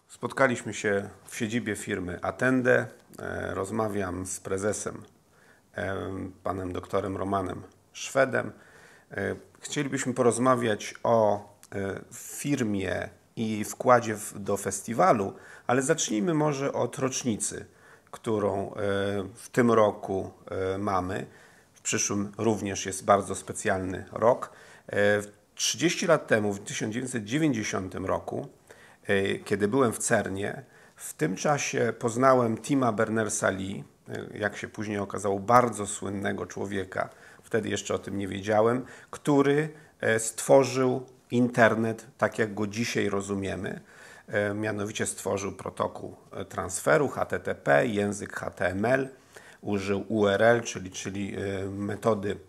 Spotkaliśmy się w siedzibie firmy Attende. Rozmawiam z prezesem, panem doktorem Romanem Szwedem. Chcielibyśmy porozmawiać o firmie i wkładzie do festiwalu, ale zacznijmy może od rocznicy, którą w tym roku mamy. W przyszłym również jest bardzo specjalny rok. 30 lat temu, w 1990 roku, kiedy byłem w CERN-ie, w tym czasie poznałem Tima Berners-Lee, jak się później okazało, bardzo słynnego człowieka, wtedy jeszcze o tym nie wiedziałem, który stworzył internet tak, jak go dzisiaj rozumiemy. Mianowicie stworzył protokół transferu HTTP, język HTML, użył URL, czyli metody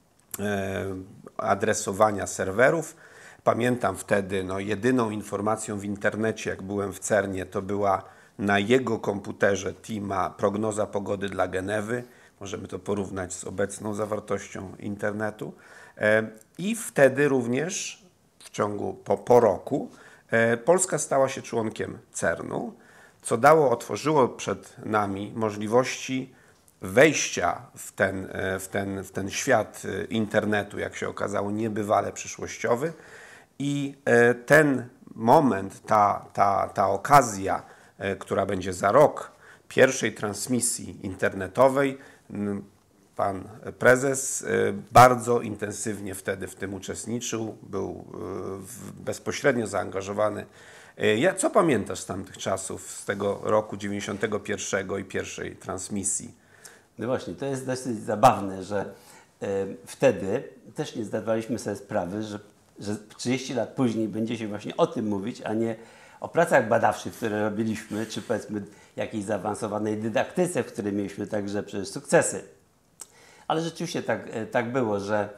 adresowania serwerów. Pamiętam wtedy, jedyną informacją w internecie, jak byłem w CERN-ie, to była na jego komputerze Tima prognoza pogody dla Genewy. Możemy to porównać z obecną zawartością internetu. I wtedy również, w ciągu po roku, Polska stała się członkiem CERN-u, co otworzyło przed nami możliwości wejścia w ten świat internetu, jak się okazało, niebywale przyszłościowy. I ten moment, ta okazja, która będzie za rok, pierwszej transmisji internetowej, pan prezes bardzo intensywnie wtedy w tym uczestniczył, był bezpośrednio zaangażowany. Co pamiętasz z tamtych czasów, z tego roku 91 i pierwszej transmisji? No właśnie, to jest dosyć zabawne, że wtedy też nie zdawaliśmy sobie sprawy, że 30 lat później będzie się właśnie o tym mówić, a nie o pracach badawczych, które robiliśmy, czy powiedzmy jakiejś zaawansowanej dydaktyce, w której mieliśmy także przecież sukcesy. Ale rzeczywiście tak było, że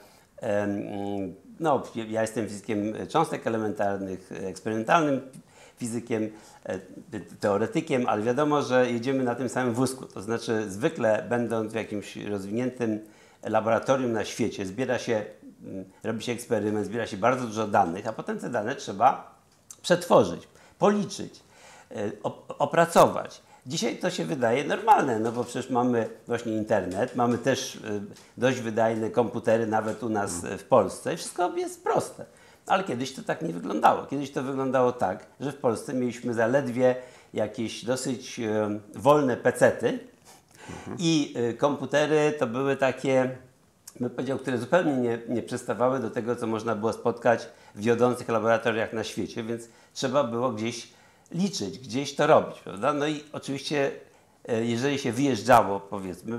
ja jestem fizykiem cząstek elementarnych, eksperymentalnym fizykiem, teoretykiem, ale wiadomo, że jedziemy na tym samym wózku. To znaczy zwykle będąc w jakimś rozwiniętym laboratorium na świecie, robi się eksperyment, zbiera się bardzo dużo danych, a potem te dane trzeba przetworzyć, policzyć, opracować. Dzisiaj to się wydaje normalne, no bo przecież mamy właśnie internet, mamy też dość wydajne komputery nawet u nas w Polsce i wszystko jest proste. Ale kiedyś to tak nie wyglądało. Kiedyś to wyglądało tak, że w Polsce mieliśmy zaledwie jakieś dosyć wolne pecety i komputery to były takie, bym powiedział, które zupełnie nie przystawały do tego, co można było spotkać w wiodących laboratoriach na świecie, więc trzeba było gdzieś liczyć, gdzieś to robić, prawda? No i oczywiście, jeżeli się wyjeżdżało, powiedzmy,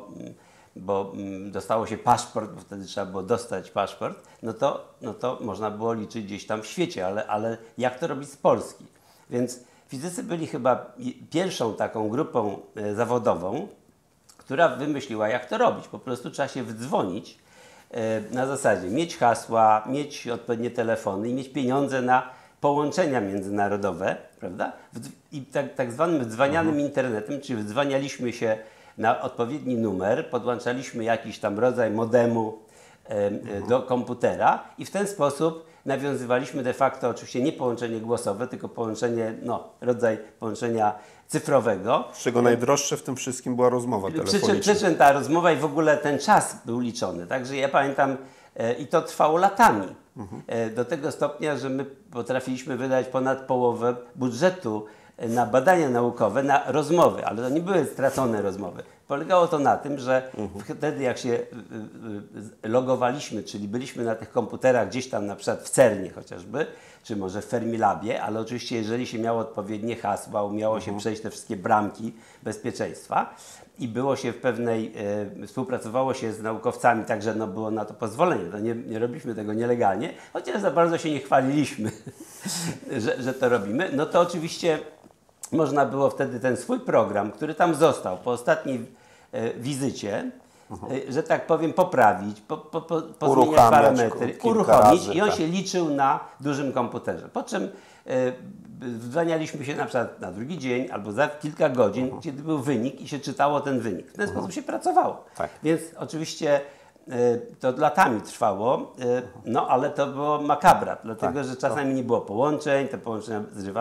bo dostało się paszport, bo wtedy trzeba było dostać paszport, no to można było liczyć gdzieś tam w świecie, ale jak to robić z Polski? Więc fizycy byli chyba pierwszą taką grupą zawodową, która wymyśliła, jak to robić. Po prostu trzeba się wdzwonić na zasadzie mieć hasła, mieć odpowiednie telefony i mieć pieniądze na połączenia międzynarodowe, prawda? I tak zwanym wdzwanianym internetem, czyli wdzwanialiśmy się na odpowiedni numer, podłączaliśmy jakiś tam rodzaj modemu do komputera i w ten sposób nawiązywaliśmy de facto oczywiście nie połączenie głosowe, tylko połączenie, rodzaj połączenia cyfrowego. Z czego najdroższe w tym wszystkim była rozmowa telefoniczna. Przy czym ta rozmowa i w ogóle ten czas był liczony. Także ja pamiętam, i to trwało latami. Do tego stopnia, że my potrafiliśmy wydać ponad połowę budżetu na badania naukowe, na rozmowy, ale to nie były stracone rozmowy. Polegało to na tym, że wtedy jak się logowaliśmy, czyli byliśmy na tych komputerach gdzieś tam na przykład w CERN-ie chociażby, czy może w Fermilabie, ale oczywiście jeżeli się miało odpowiednie hasła, umiało się przejść te wszystkie bramki bezpieczeństwa i było się współpracowało się z naukowcami, także było na to pozwolenie. To nie robiliśmy tego nielegalnie, chociaż za bardzo się nie chwaliliśmy, że to robimy. No to oczywiście można było wtedy ten swój program, który tam został po ostatniej wizycie, że tak powiem, poprawić, pozmieniać parametry, uruchomić i on się liczył na dużym komputerze. Po czym wdzwanialiśmy się na przykład na drugi dzień albo za kilka godzin, kiedy był wynik i się czytało ten wynik. W ten sposób się pracowało. Tak. Więc oczywiście to latami trwało, ale to było makabra, dlatego że czasami nie było połączeń, te połączenia zrywały.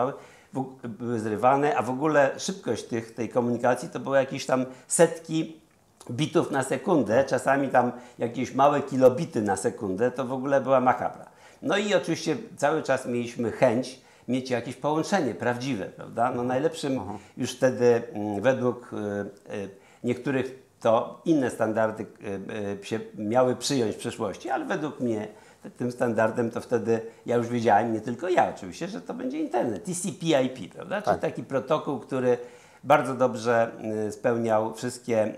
były zrywane, a w ogóle szybkość tej komunikacji to było jakieś tam setki bitów na sekundę, czasami tam jakieś małe kilobity na sekundę, to w ogóle była makabra. No i oczywiście cały czas mieliśmy chęć mieć jakieś połączenie prawdziwe, prawda? No najlepszym już wtedy według niektórych to inne standardy się miały przyjąć w przyszłości, ale według mnie tym standardem to wtedy ja już wiedziałem, nie tylko ja oczywiście, że to będzie internet, TCP/IP, prawda? Czyli taki protokół, który bardzo dobrze spełniał wszystkie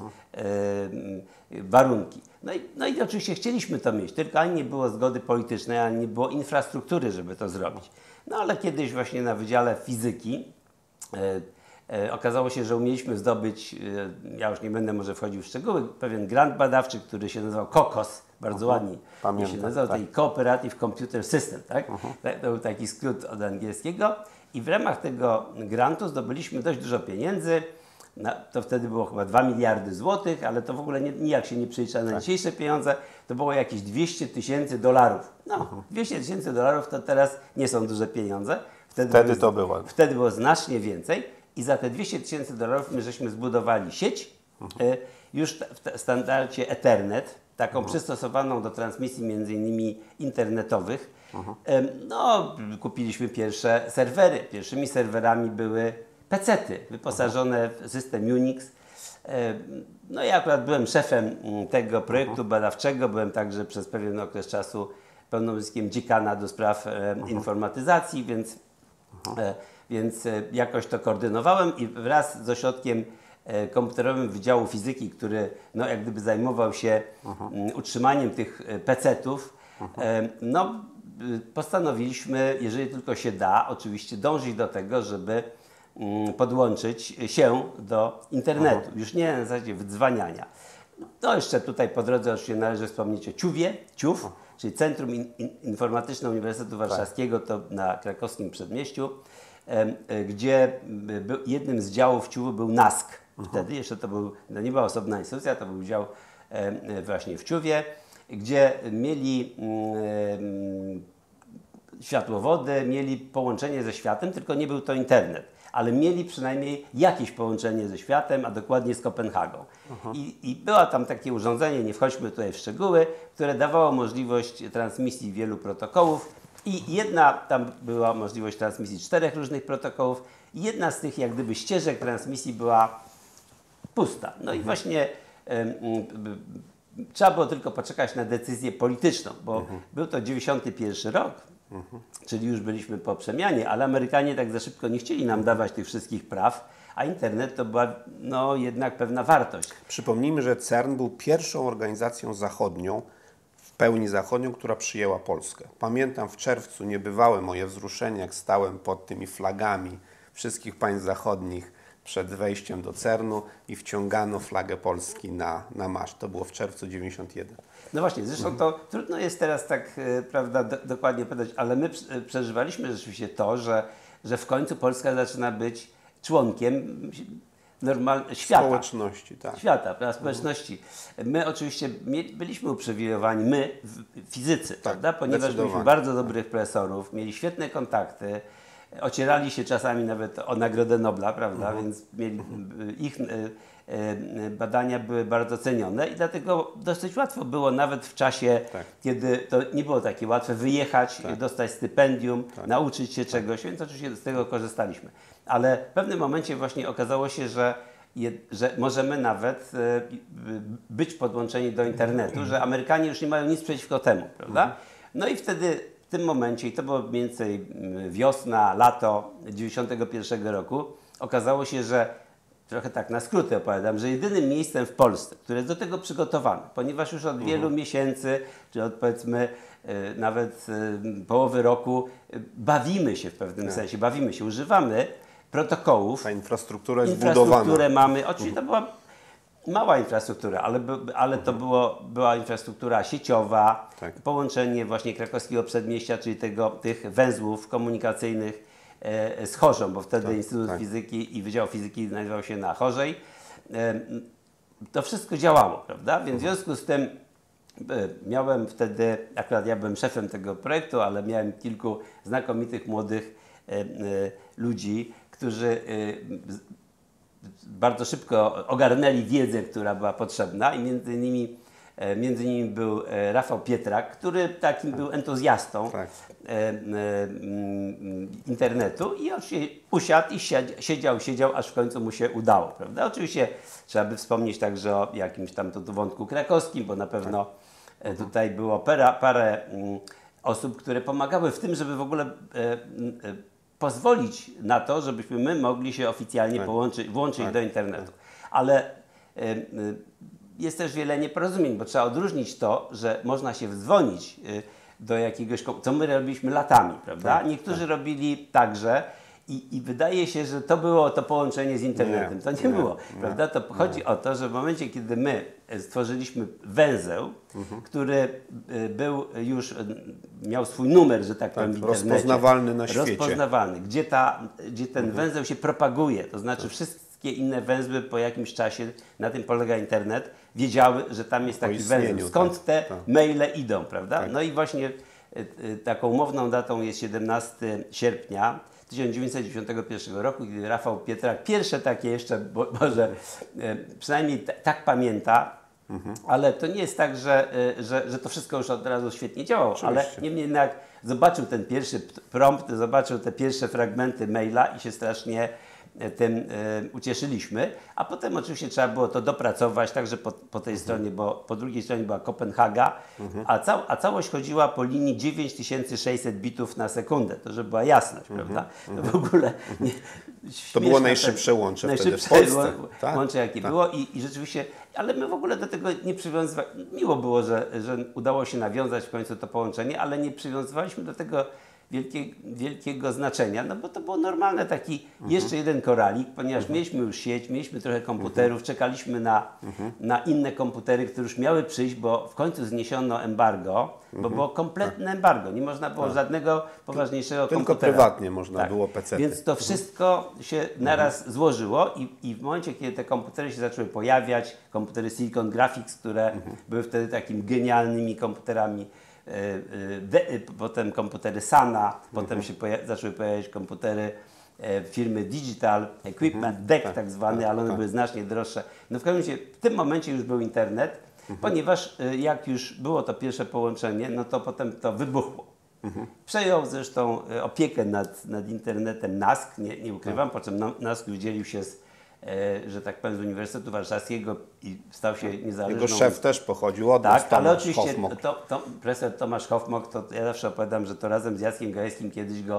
warunki. No i oczywiście chcieliśmy to mieć, tylko ani nie było zgody politycznej, ani nie było infrastruktury, żeby to zrobić. No ale kiedyś właśnie na Wydziale Fizyki okazało się, że umieliśmy zdobyć, ja już nie będę może wchodził w szczegóły, pewien grant badawczy, który się nazywał COCOS, bardzo ładnie się nazywał, taki Cooperative Computer System, tak? To był taki skrót od angielskiego i w ramach tego grantu zdobyliśmy dość dużo pieniędzy. To wtedy było chyba 2 miliardy złotych, ale to w ogóle nijak się nie przelicza na dzisiejsze pieniądze. To było jakieś $200,000. No, $200,000 to teraz nie są duże pieniądze. Wtedy było znacznie więcej i za te $200,000 my żeśmy zbudowali sieć już w standardzie Ethernet, taką przystosowaną do transmisji między innymi internetowych. No, kupiliśmy pierwsze serwery. Pierwszymi serwerami były PC-ty wyposażone w system Unix. No ja akurat byłem szefem tego projektu badawczego, byłem także przez pewien okres czasu pełnomocnikiem dziekana do spraw informatyzacji, więc jakoś to koordynowałem i wraz z ośrodkiem komputerowym Wydziału Fizyki, który no, jak gdyby zajmował się utrzymaniem tych PC-tów, no, postanowiliśmy, jeżeli tylko się da, oczywiście dążyć do tego, żeby podłączyć się do internetu. Już nie na zasadzie wydzwaniania. No jeszcze tutaj po drodze oczywiście należy wspomnieć o CIUW, czyli Centrum Informatyczne Uniwersytetu Warszawskiego, to na krakowskim przedmieściu, gdzie jednym z działów CIUW-u był NASK. Wtedy jeszcze to nie była osobna instytucja, to był dział właśnie w CIUW-ie, gdzie mieli światłowody, mieli połączenie ze światem, tylko nie był to internet, ale mieli przynajmniej jakieś połączenie ze światem, a dokładnie z Kopenhagą. I było tam takie urządzenie, nie wchodźmy tutaj w szczegóły, które dawało możliwość transmisji wielu protokołów i tam była możliwość transmisji 4 różnych protokołów i jedna z tych jak gdyby ścieżek transmisji była pusta. No i właśnie trzeba było tylko poczekać na decyzję polityczną, bo był to 91 rok, czyli już byliśmy po przemianie, ale Amerykanie tak za szybko nie chcieli nam dawać tych wszystkich praw, a internet to była no, jednak pewna wartość. Przypomnijmy, że CERN był pierwszą organizacją zachodnią, w pełni zachodnią, która przyjęła Polskę. Pamiętam w czerwcu niebywałe moje wzruszenie, jak stałem pod tymi flagami wszystkich państw zachodnich przed wejściem do CERN-u i wciągano flagę Polski na maszt. To było w czerwcu 91. No właśnie, zresztą to trudno jest teraz tak prawda, dokładnie powiedzieć, ale my przeżywaliśmy rzeczywiście to, że w końcu Polska zaczyna być członkiem świata. Społeczności, tak. Świata, prawda, społeczności. My oczywiście byliśmy uprzywilejowani, my fizycy, prawda, ponieważ mieliśmy bardzo dobrych profesorów, mieli świetne kontakty, ocierali się czasami nawet o Nagrodę Nobla, prawda, więc ich badania były bardzo cenione i dlatego dosyć łatwo było nawet w czasie, kiedy to nie było takie łatwe wyjechać, dostać stypendium, nauczyć się czegoś, więc oczywiście z tego korzystaliśmy. Ale w pewnym momencie właśnie okazało się, że możemy nawet być podłączeni do internetu, że Amerykanie już nie mają nic przeciwko temu, prawda? No i wtedy w tym momencie, i to było mniej więcej wiosna, lato 91 roku, okazało się, że trochę tak na skróty opowiadam, że jedynym miejscem w Polsce, które jest do tego przygotowane, ponieważ już od wielu miesięcy, czy od powiedzmy nawet połowy roku bawimy się w pewnym sensie, używamy protokołów. Ta infrastruktura jest budowana. Infrastrukturę mamy, oczywiście to była mała infrastruktura, ale to była infrastruktura sieciowa, połączenie właśnie krakowskiego przedmieścia, czyli tych węzłów komunikacyjnych z Chorzą, bo wtedy Instytut Fizyki i Wydział Fizyki znajdował się na Chorzej. To wszystko działało, prawda? Więc w związku z tym miałem wtedy, akurat ja byłem szefem tego projektu, ale miałem kilku znakomitych młodych ludzi, którzy bardzo szybko ogarnęli wiedzę, która była potrzebna i między innymi był Rafał Pietrak, który takim był entuzjastą internetu i on się usiadł i siedział, aż w końcu mu się udało, prawda? Oczywiście trzeba by wspomnieć także o jakimś tam wątku krakowskim, bo na pewno tutaj było parę osób, które pomagały w tym, żeby w ogóle pozwolić na to, żebyśmy my mogli się oficjalnie włączyć do internetu. Ale jest też wiele nieporozumień, bo trzeba odróżnić to, że można się wdzwonić do jakiegoś, co my robiliśmy latami, prawda? Niektórzy robili także i wydaje się, że to było to połączenie z internetem. To nie było, prawda? To chodzi o to, że w momencie, kiedy my stworzyliśmy węzeł, który miał swój numer, że tak powiem, w internecie. Rozpoznawalny na świecie. Rozpoznawalny, gdzie ten węzeł się propaguje, to znaczy wszystkie inne węzły po jakimś czasie, na tym polega internet, wiedziały, że tam jest taki węzeł. Skąd te maile idą, prawda? No i właśnie taką umowną datą jest 17 sierpnia 1991 roku, kiedy Rafał Pietrak, pierwsze takie jeszcze, może przynajmniej tak pamięta, ale to nie jest tak, że to wszystko już od razu świetnie działało, Oczywiście. ale niemniej jednak zobaczył ten pierwszy prompt, zobaczył te pierwsze fragmenty maila i się strasznie tym ucieszyliśmy, a potem oczywiście trzeba było to dopracować także po tej stronie, bo po drugiej stronie była Kopenhaga, a całość chodziła po linii 9600 bitów na sekundę, to żeby była jasność, prawda? To w ogóle to było najszybsze łącze wtedy w Polsce. Łącze jakie było i rzeczywiście, ale my w ogóle do tego nie przywiązywaliśmy, miło było, że udało się nawiązać w końcu to połączenie, ale nie przywiązywaliśmy do tego wielkiego znaczenia, no bo to było normalne, taki jeszcze jeden koralik, ponieważ mieliśmy już sieć, mieliśmy trochę komputerów, czekaliśmy na inne komputery, które już miały przyjść, bo w końcu zniesiono embargo, bo było kompletne embargo, nie można było żadnego poważniejszego Tylko komputera. prywatnie można było PC-ty. Więc to wszystko się naraz złożyło i w momencie, kiedy te komputery się zaczęły pojawiać, komputery Silicon Graphics, które były wtedy takimi genialnymi komputerami, potem komputery Sana, potem się zaczęły pojawiać komputery firmy Digital Equipment, DEC tak zwany, ale one były znacznie droższe. No w każdym razie w tym momencie już był internet, ponieważ jak już było to pierwsze połączenie, no to potem to wybuchło. Przejął zresztą opiekę nad internetem NASK, nie ukrywam, po czym NASK wydzielił się że tak powiem, z Uniwersytetu Warszawskiego i stał się niezależną... Jego szef też pochodził od nas, ale oczywiście profesor Tomasz Hoffmock, to ja zawsze opowiadam, że to razem z Jackiem Gajewskim kiedyś go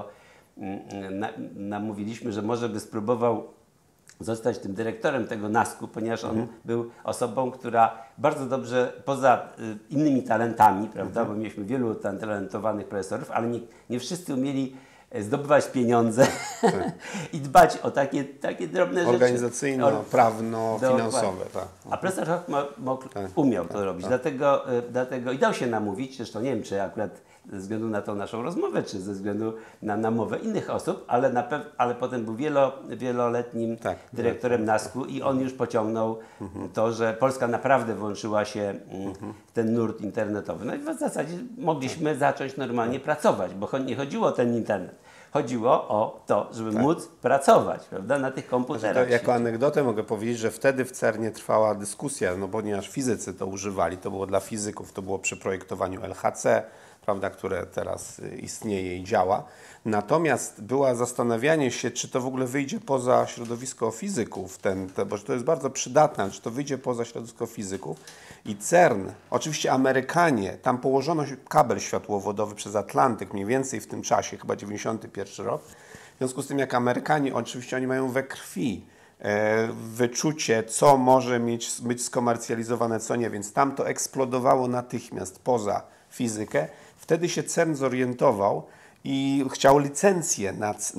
namówiliśmy, że może by spróbował zostać tym dyrektorem tego NASK-u, ponieważ on był osobą, która bardzo dobrze, poza innymi talentami, prawda, bo mieliśmy wielu talentowanych profesorów, ale nie wszyscy umieli zdobywać pieniądze i dbać o takie drobne rzeczy. Organizacyjno-prawno-finansowe. A profesor Hoffmock umiał to robić, dlatego i dał się namówić, zresztą nie wiem, czy akurat ze względu na tą naszą rozmowę, czy ze względu na namowę innych osób, ale potem był wieloletnim dyrektorem NASK-u i on już pociągnął to, że Polska naprawdę włączyła się w ten nurt internetowy. No i w zasadzie mogliśmy zacząć normalnie pracować, bo nie chodziło o ten internet. Chodziło o to, żeby móc pracować, prawda, na tych komputerach. Jako anegdotę mogę powiedzieć, że wtedy w CERN-ie trwała dyskusja, no ponieważ fizycy to używali, to było dla fizyków, to było przy projektowaniu LHC, prawda, które teraz istnieje i działa. Natomiast było zastanawianie się, czy to w ogóle wyjdzie poza środowisko fizyków, bo to jest bardzo przydatne, ale czy to wyjdzie poza środowisko fizyków. I CERN, oczywiście Amerykanie, tam położono kabel światłowodowy przez Atlantyk mniej więcej w tym czasie, chyba 91 rok. W związku z tym, jak Amerykanie, oczywiście oni mają we krwi wyczucie, co może być skomercjalizowane, co nie, więc tam to eksplodowało natychmiast poza fizykę. Wtedy się CERN zorientował i chciał licencję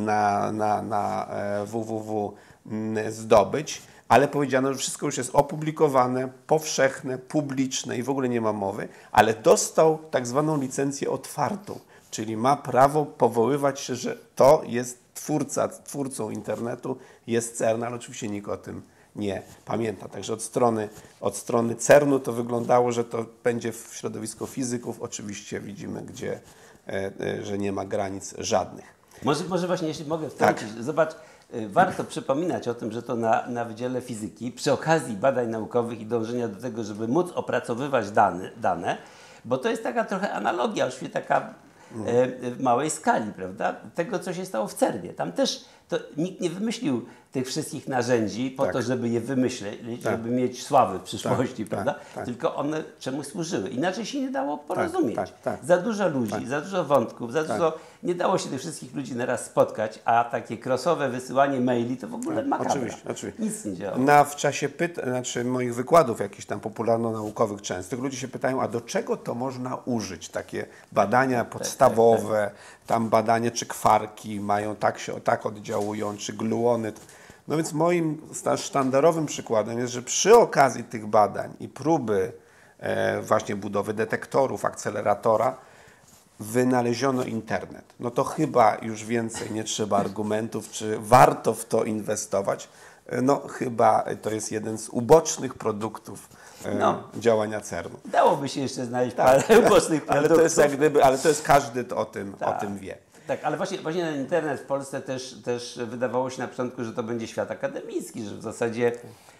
na www zdobyć, ale powiedziano, że wszystko już jest opublikowane, powszechne, publiczne i w ogóle nie ma mowy, ale dostał tak zwaną licencję otwartą, czyli ma prawo powoływać się, że to jest twórcą internetu, jest CERN, ale oczywiście nikt o tym nie pamięta. Także od strony CERN-u to wyglądało, że to będzie w środowisku fizyków. Oczywiście widzimy, że nie ma granic żadnych. Może właśnie, jeśli mogę wtrącić, zobacz, warto przypominać o tym, że to na Wydziale Fizyki przy okazji badań naukowych i dążenia do tego, żeby móc opracowywać dane, bo to jest taka trochę analogia, oczywiście taka w małej skali, prawda? Tego, co się stało w CERN-ie. Tam też nikt nie wymyślił tych wszystkich narzędzi po to, żeby je wymyślić, żeby mieć sławę w przyszłości, prawda? Tylko one czemuś służyły. Inaczej się nie dało porozumieć. Za dużo ludzi, za dużo wątków, za dużo... Nie dało się tych wszystkich ludzi naraz spotkać, a takie crossowe wysyłanie maili to w ogóle makabra. Oczywiście. Nic nie działo. W czasie moich wykładów jakichś tam popularno-naukowych częstych ludzie się pytają, a do czego to można użyć? Takie badania podstawowe, tam badanie, czy kwarki mają tak oddziałują, czy gluony. No więc moim sztandarowym przykładem jest, że przy okazji tych badań i próby właśnie budowy detektorów, akceleratora, wynaleziono internet. No to chyba już więcej nie trzeba argumentów, czy warto w to inwestować. No chyba to jest jeden z ubocznych produktów działania CERN-u. Dałoby się jeszcze znaleźć parę ubocznych produktów. Ale to jest każdy o tym wie. Tak, ale właśnie ten internet w Polsce też wydawało się na początku, że to będzie świat akademicki, że w zasadzie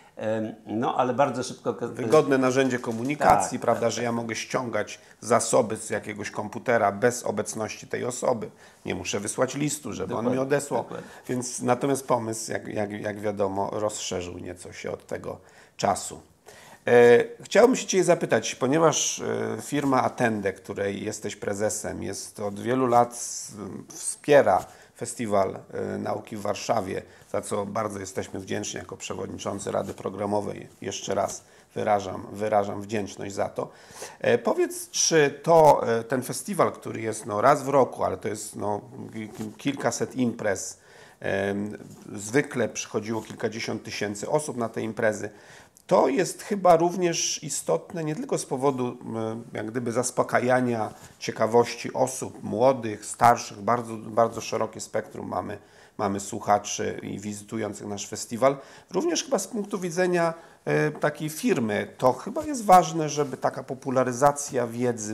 ale bardzo szybko... Wygodne narzędzie komunikacji, prawda, że ja mogę ściągać zasoby z jakiegoś komputera bez obecności tej osoby. Nie muszę wysłać listu, żeby on mi odesłał. Więc natomiast pomysł, jak wiadomo, rozszerzył nieco się od tego czasu. Chciałbym się Cię zapytać, ponieważ firma Attende, której jesteś prezesem, od wielu lat wspiera Festiwal Nauki w Warszawie, za co bardzo jesteśmy wdzięczni jako przewodniczący Rady Programowej. Jeszcze raz wyrażam wdzięczność za to. Powiedz, czy ten festiwal, który jest raz w roku, ale to jest kilkaset imprez, zwykle przychodziło kilkadziesiąt tysięcy osób na te imprezy, to jest chyba również istotne nie tylko z powodu jak gdyby zaspokajania ciekawości osób młodych, starszych, bardzo, bardzo szerokie spektrum mamy słuchaczy i wizytujących nasz festiwal, również chyba z punktu widzenia takiej firmy. To chyba jest ważne, żeby taka popularyzacja wiedzy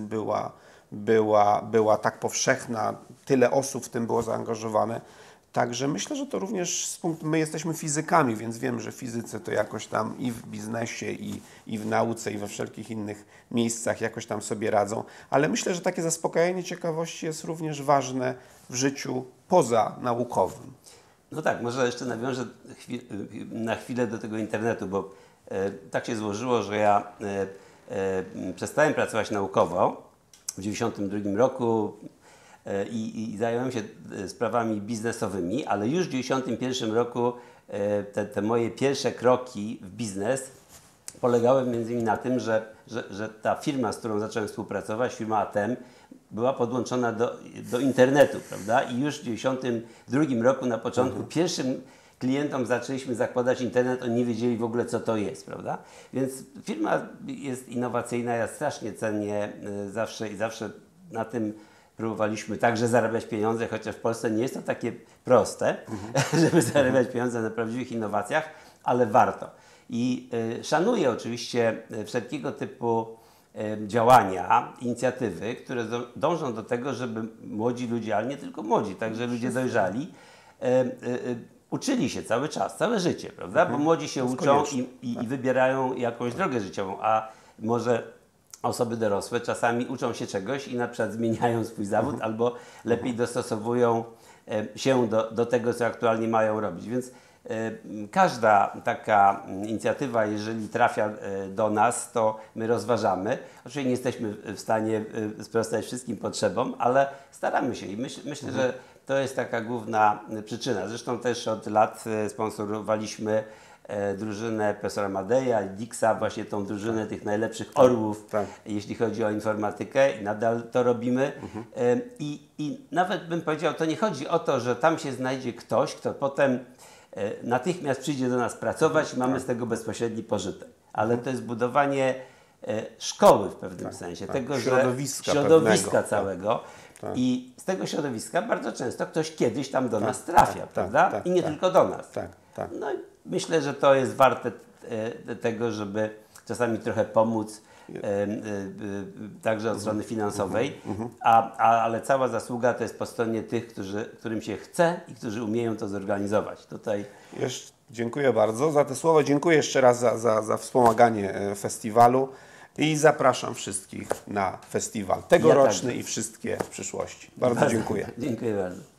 była tak powszechna, tyle osób w tym było zaangażowane. Także myślę, że to również my jesteśmy fizykami, więc wiem, że fizycy to jakoś tam i w biznesie, i w nauce, i we wszelkich innych miejscach jakoś tam sobie radzą, ale myślę, że takie zaspokajanie ciekawości jest również ważne w życiu pozanaukowym. No tak, może jeszcze nawiążę na chwilę do tego internetu, bo tak się złożyło, że ja przestałem pracować naukowo w 1992 roku, i zająłem się sprawami biznesowymi, ale już w 1991 roku te moje pierwsze kroki w biznes polegały między innymi na tym, że ta firma, z którą zacząłem współpracować, firma ATEM, była podłączona do internetu, prawda? I już w 1992 roku na początku pierwszym klientom zaczęliśmy zakładać internet, oni nie wiedzieli w ogóle, co to jest, prawda? Więc firma jest innowacyjna, ja strasznie cenię zawsze na tym próbowaliśmy także zarabiać pieniądze, chociaż w Polsce nie jest to takie proste, żeby zarabiać pieniądze na prawdziwych innowacjach, ale warto. I szanuję oczywiście wszelkiego typu działania, inicjatywy, które dążą do tego, żeby młodzi ludzie, ale nie tylko młodzi, także ludzie dojrzali, uczyli się cały czas, całe życie, prawda? Bo młodzi się uczą i wybierają jakąś drogę życiową, a może osoby dorosłe czasami uczą się czegoś i na przykład zmieniają swój zawód albo lepiej dostosowują się do tego, co aktualnie mają robić. Więc każda taka inicjatywa, jeżeli trafia do nas, to my rozważamy. Oczywiście nie jesteśmy w stanie sprostać wszystkim potrzebom, ale staramy się i myślę, że to jest taka główna przyczyna. Zresztą też od lat sponsorowaliśmy drużynę profesora Madeja i Dixa, właśnie tą drużynę tych najlepszych orłów, jeśli chodzi o informatykę i nadal to robimy. I nawet bym powiedział, to nie chodzi o to, że tam się znajdzie ktoś, kto potem natychmiast przyjdzie do nas pracować i mamy z tego bezpośredni pożytek. Ale to jest budowanie szkoły w pewnym sensie, tego, środowiska całego. I z tego środowiska bardzo często ktoś kiedyś tam do nas trafia, prawda? I nie tylko do nas. No i myślę, że to jest warte tego, żeby czasami trochę pomóc także od strony finansowej, ale cała zasługa to jest po stronie tych, którym się chce i którzy umieją to zorganizować. Tutaj dziękuję bardzo za te słowa. Dziękuję jeszcze raz za wspomaganie festiwalu i zapraszam wszystkich na festiwal tegoroczny i wszystkie w przyszłości. Bardzo dziękuję. Dziękuję bardzo.